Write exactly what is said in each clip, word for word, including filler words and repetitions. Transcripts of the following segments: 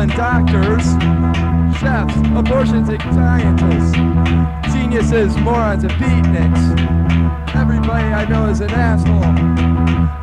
and doctors, chefs, abortion scientists, geniuses, morons, and beatniks. Everybody I know is an asshole.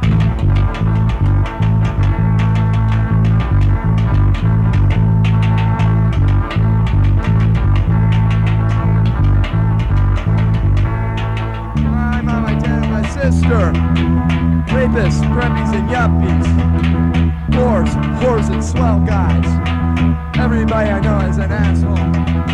Sister, rapists, preppies, and yuppies, whores, whores, and swell guys. Everybody I know is an asshole.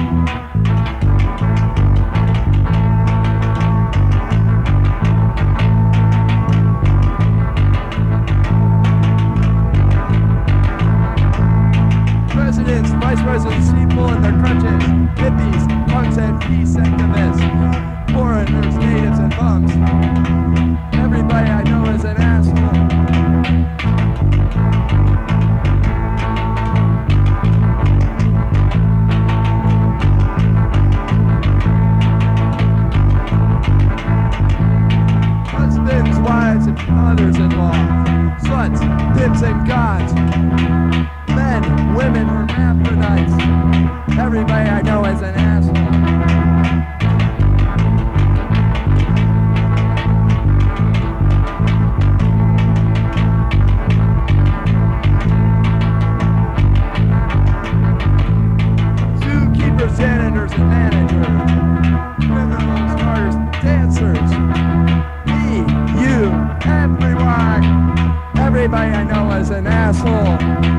Presidents, vice presidents, people in their crutches, hippies, punks, and peace activists, foreigners, natives, and bums. Everybody I know is an asshole. Husbands, wives, and mothers-in-law, sluts, pimps, and gods, men, women, hermaphrodites. Everybody I know is an asshole. Janitors and managers, criminals, martyrs, dancers, me, you, everyone, everybody I know is an asshole.